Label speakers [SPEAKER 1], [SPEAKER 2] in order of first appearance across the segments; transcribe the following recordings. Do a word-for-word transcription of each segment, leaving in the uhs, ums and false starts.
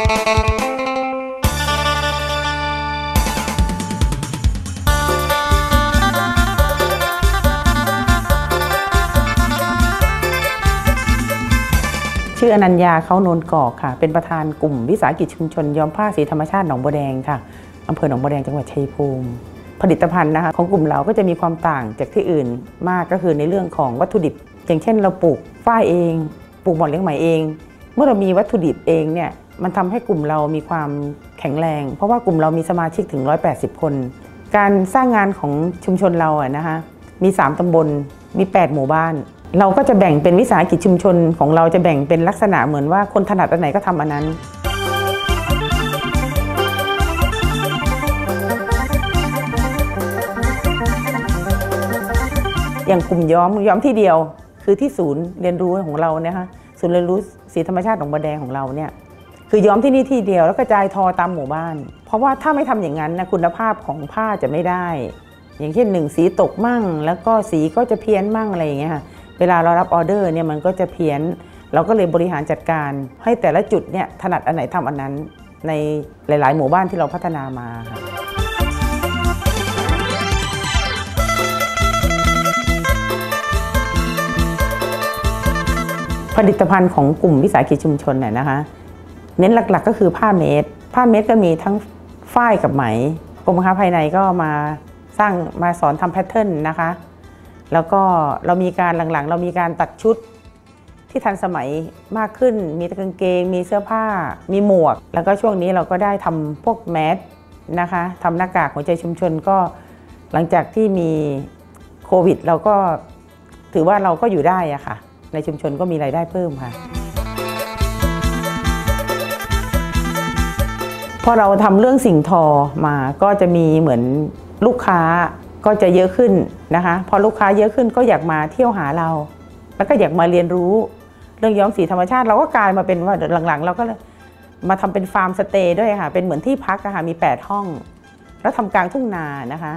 [SPEAKER 1] ชื่ออนัญญาเขาโนนกอกค่ะเป็นประธานกลุ่มวิสาหกิจชุมชนย้อมผ้าสีธรรมชาติหนองบัวแดงค่ะอำเภอหนองบัวแดงจังหวัดชัยภูมิผลิตภัณฑ์นะคะของกลุ่มเราก็จะมีความต่างจากที่อื่นมากก็คือในเรื่องของวัตถุดิบอย่างเช่นเราปลูกฝ้ายเองปลูกหมอนเลี้ยงไหมเองเมื่อเรามีวัตถุดิบเองเนี่ยมันทำให้กลุ่มเรามีความแข็งแรงเพราะว่ากลุ่มเรามีสมาชิกถึงหนึ่งร้อยแปดสิบคนการสร้างงานของชุมชนเราอะนะคะมีสามตำบลมีแปดหมู่บ้านเราก็จะแบ่งเป็นวิสาหกิจชุมชนของเราจะแบ่งเป็นลักษณะเหมือนว่าคนถนัดอันไหนก็ทำอันนั้นอย่างกลุ่มย้อมย้อมที่เดียวคือที่ศูนย์เรียนรู้ของเราเนี่ยค่ะศูนย์เรียนรู้สีธรรมชาติหนองบัวแดงของเราเนี่ยคือย้อมที่นี่ที่เดียวแล้วกระจายทอตามหมู่บ้านเพราะว่าถ้าไม่ทำอย่างนั้นนะคุณภาพของผ้าจะไม่ได้อย่างเช่นหนึ่งสีตกมั่งแล้วก็สีก็จะเพี้ยนมั่งอะไรอย่างเงี้ยค่ะเวลาเรารับออเดอร์เนี่ยมันก็จะเพี้ยนเราก็เลยบริหารจัดการให้แต่ละจุดเนี่ยถนัดอันไหนทำอันนั้นในหลายๆหมู่บ้านที่เราพัฒนามาค่ะผลิตภัณฑ์ของกลุ่มวิสาหกิจชุมชนเนี่ยนะคะเน้นหลักๆก็คือผ้าเมดผ้าเมดก็มีทั้งฝ้ายกับไหมกรมค้าภายในก็มาสร้างมาสอนทำแพทเทิร์นนะคะแล้วก็เรามีการหลังๆเรามีการตัดชุดที่ทันสมัยมากขึ้นมีกางเกงมีเสื้อผ้ามีหมวกแล้วก็ช่วงนี้เราก็ได้ทำพวกแมสนะคะทำหน้ากากหัวใจชุมชนก็หลังจากที่มีโควิดเราก็ถือว่าเราก็อยู่ได้อะค่ะในชุมชนก็มีรายได้เพิ่มค่ะพอเราทำเรื่องสิ่งทอมาก็จะมีเหมือนลูกค้าก็จะเยอะขึ้นนะคะพอลูกค้าเยอะขึ้นก็อยากมาเที่ยวหาเราแล้วก็อยากมาเรียนรู้เรื่องย้อมสีธรรมชาติเราก็กลายมาเป็นว่าหลังๆเราก็มาทำเป็นฟาร์มสเตย์ด้วยค่ะเป็นเหมือนที่พักค่ะมีแปดห้องแล้วทำกลางทุ่งนานะคะ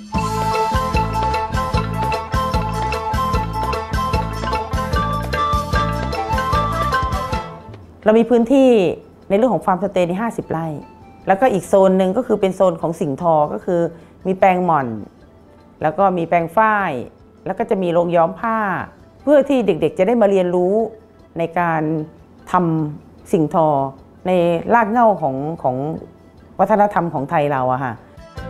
[SPEAKER 1] เรามีพื้นที่ในเรื่องของฟาร์มสเตย์ที่ห้าสิบไร่แล้วก็อีกโซนหนึ่งก็คือเป็นโซนของสิ่งทอก็คือมีแปลงหม่อนแล้วก็มีแปลงฝ้ายแล้วก็จะมีโรงย้อมผ้าเพื่อที่เด็กๆจะได้มาเรียนรู้ในการทำสิ่งทอในรากเหง้าของของวัฒนธรรมของไทยเราอะค่ะ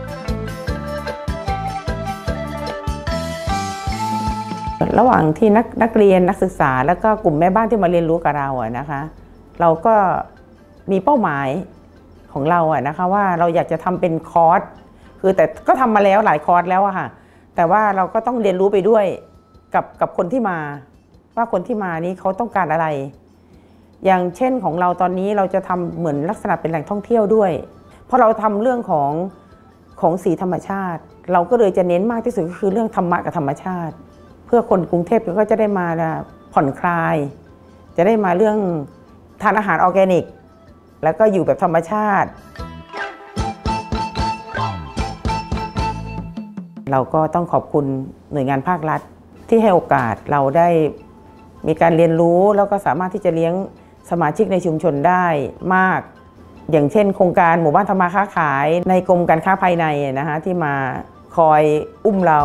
[SPEAKER 1] ระหว่างที่นักนักเรียนนักศึกษาแล้วก็กลุ่มแม่บ้านที่มาเรียนรู้กับเราอะนะคะเราก็มีเป้าหมายของเราอะนะคะว่าเราอยากจะทำเป็นคอร์สคือแต่ก็ทำมาแล้วหลายคอร์สแล้วอะค่ะแต่ว่าเราก็ต้องเรียนรู้ไปด้วยกับกับคนที่มาว่าคนที่มานี้เขาต้องการอะไรอย่างเช่นของเราตอนนี้เราจะทำเหมือนลักษณะเป็นแหล่งท่องเที่ยวด้วยเพราะเราทำเรื่องของของสีธรรมชาติเราก็เลยจะเน้นมากที่สุดก็คือเรื่องธรรมะกับธรรมชาติเพื่อคนกรุงเทพก็จะได้มาผ่อนคลายจะได้มาเรื่องทานอาหารออร์แกนิกแล้วก็อยู่แบบธรรมชาติเราก็ต้องขอบคุณหน่วยงานภาครัฐที่ให้โอกาสเราได้มีการเรียนรู้แล้วก็สามารถที่จะเลี้ยงสมาชิกในชุมชนได้มากอย่างเช่นโครงการหมู่บ้านทำมาค้าขายในกรมการค้าภายในนะคะที่มาคอยอุ้มเรา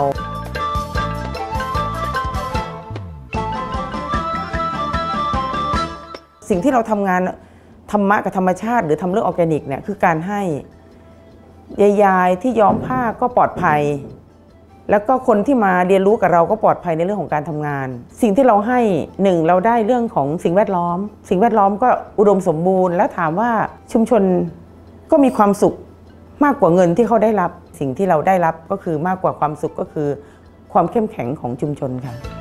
[SPEAKER 1] สิ่งที่เราทำงานธรรมะกับธรรมชาติหรือทำเรื่องออร์แกนิกเนี่ยคือการให้ยายๆที่ย้อมผ้าก็ปลอดภัยแล้วก็คนที่มาเรียนรู้กับเราก็ปลอดภัยในเรื่องของการทำงานสิ่งที่เราให้หนึ่งเราได้เรื่องของสิ่งแวดล้อมสิ่งแวดล้อมก็อุดมสมบูรณ์แล้วถามว่าชุมชนก็มีความสุขมากกว่าเงินที่เขาได้รับสิ่งที่เราได้รับก็คือมากกว่าความสุขก็คือความเข้มแข็งของชุมชนค่ะ